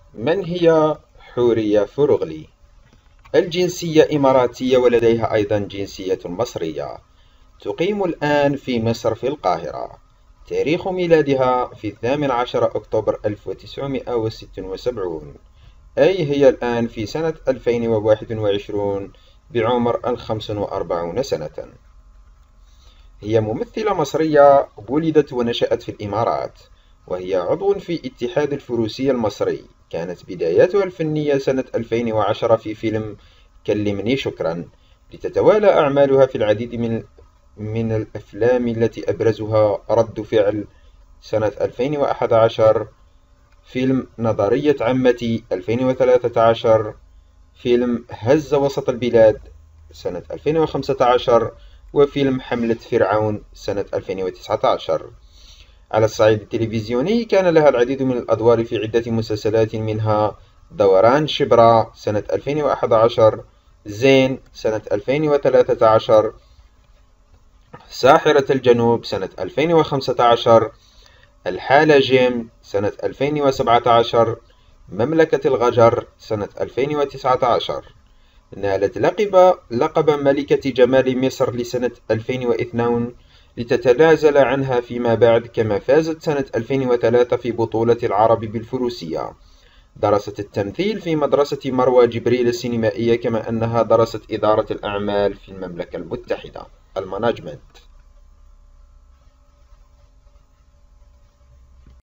من هي حورية فروغلي؟ الجنسية إماراتية ولديها أيضا جنسية مصرية. تقيم الآن في مصر في القاهرة. تاريخ ميلادها في 18 أكتوبر 1976، أي هي الآن في سنة 2021 بعمر 45 سنة. هي ممثلة مصرية ولدت ونشأت في الإمارات، وهي عضو في اتحاد الفروسية المصري. كانت بداياتها الفنية سنة 2010 في فيلم كلمني شكرا، لتتوالى أعمالها في العديد من الأفلام التي أبرزها رد فعل سنة 2011، فيلم نظرية عمتي 2013، فيلم هز وسط البلاد سنة 2015، وفيلم حملة فرعون سنة 2019. على الصعيد التلفزيوني كان لها العديد من الأدوار في عدة مسلسلات، منها دوران شبرا سنة 2011، زين سنة 2013، ساحرة الجنوب سنة 2015، الحالة جيم سنة 2017، مملكة الغجر سنة 2019. نالت لقب ملكة جمال مصر لسنة 2002 لتتنازل عنها فيما بعد، كما فازت سنة 2003 في بطولة العرب بالفروسية. درست التمثيل في مدرسة مروى جبريل السينمائية، كما أنها درست إدارة الأعمال في المملكة المتحدة المانجمنت.